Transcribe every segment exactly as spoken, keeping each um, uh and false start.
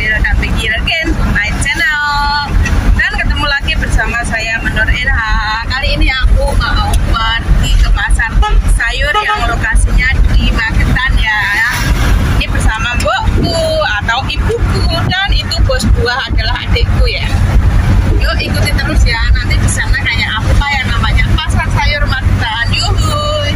welcome back here again to my channel. Dan ketemu lagi bersama saya Menur Irha. Kali ini aku mau pergi ke pasar sayur yang lokasinya di Magetan ya. Ini bersama mbokku atau ibuku, dan itu bos buah adalah adikku ya. Yuk ikuti terus ya, nanti di sana kayak apa yang namanya pasar sayur Magetan. Yuhuy.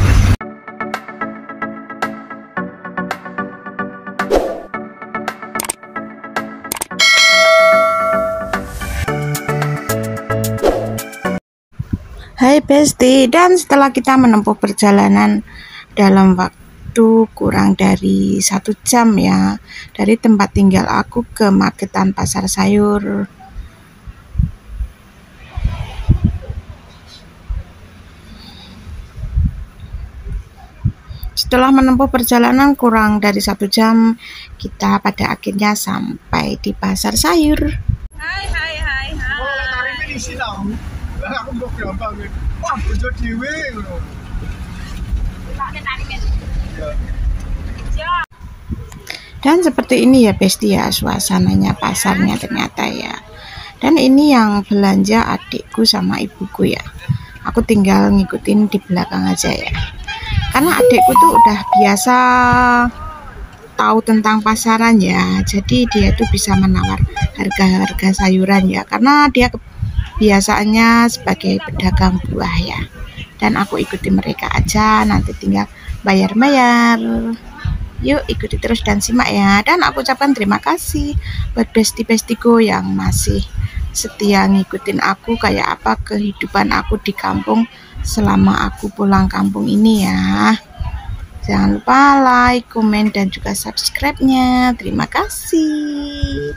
Hai Besti, dan setelah kita menempuh perjalanan dalam waktu kurang dari satu jam ya, dari tempat tinggal aku ke Magetan pasar sayur. Setelah menempuh perjalanan kurang dari satu jam, kita pada akhirnya sampai di pasar sayur. Hai hai hai hai. Aku mau gampang nih. Wah, bejo dhewe ngono. Dan seperti ini ya Besti ya, suasananya pasarnya ternyata ya. Dan ini yang belanja adikku sama ibuku ya. Aku tinggal ngikutin di belakang aja ya. Karena adikku tuh udah biasa tahu tentang pasaran ya. Jadi dia tuh bisa menawar harga-harga sayuran ya. Karena dia biasanya sebagai pedagang buah ya, dan aku ikuti mereka aja, nanti tinggal bayar-bayar. Yuk ikuti terus dan simak ya, dan aku ucapkan terima kasih buat besti-bestiku yang masih setia ngikutin aku kayak apa kehidupan aku di kampung selama aku pulang kampung ini ya. Jangan lupa like, komen, dan juga subscribe-nya. Terima kasih.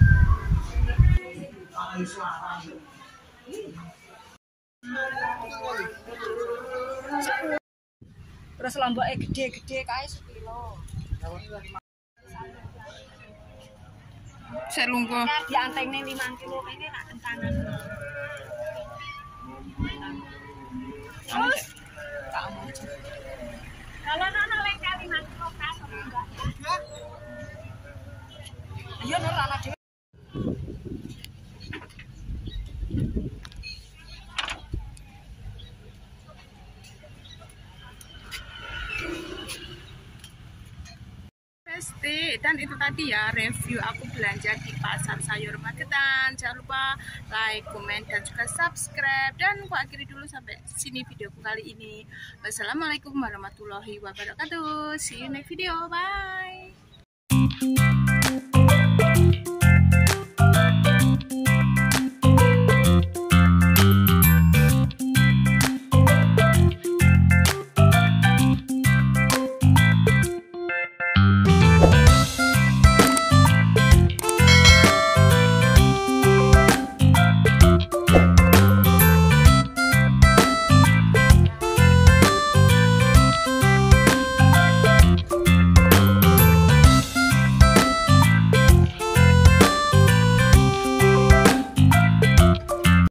Terus lomboknya gede-gede kayak sekilo. Saya lungguh. Di antengnya lima kilo kayaknya tak kentanan. Terus kalau nana lengkap lima kilo kan enggak ya? Ayo nol anak dhewe. Besti, dan itu tadi ya review aku belanja di pasar sayur Magetan. Jangan lupa like, komen, dan juga subscribe. Dan aku akhiri dulu sampai sini videoku kali ini. Wassalamualaikum warahmatullahi wabarakatuh. See you next video. Bye.